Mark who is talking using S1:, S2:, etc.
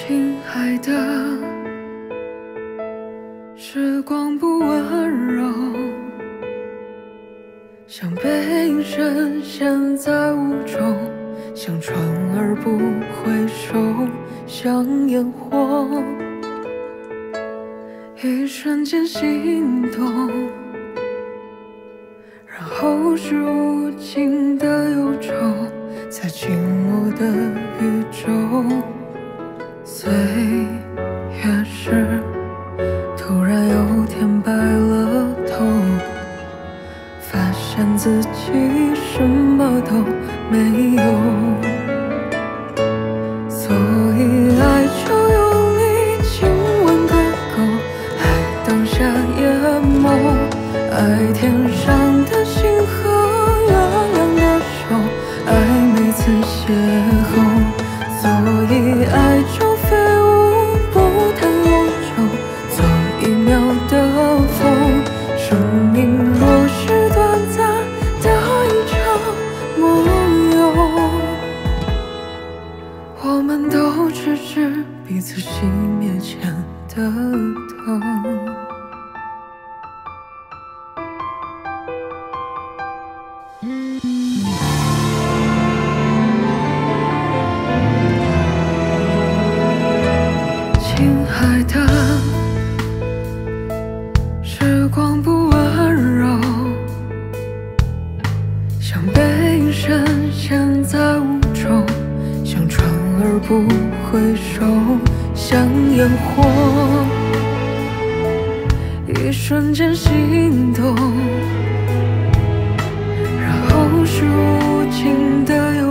S1: 亲爱的，时光不温柔，像背影深陷在雾中，像船儿不回首，像烟火，一瞬间心动，然后是无尽的忧愁，在静默的宇宙。岁月是突然有天白了头，发现自己什么都没有，所以爱就用力亲吻个够，爱当下眼眸，爱天上的星河，月亮的手，爱每次邂逅，所以爱就飞舞不谈永久，做一秒的风。生命若是短暂的一场梦游，我们都只是彼此熄灭前的灯。亲爱的，时光不温柔，像背影深陷在雾中，像船儿不回首，像烟火，一瞬间心动，然后是无尽的忧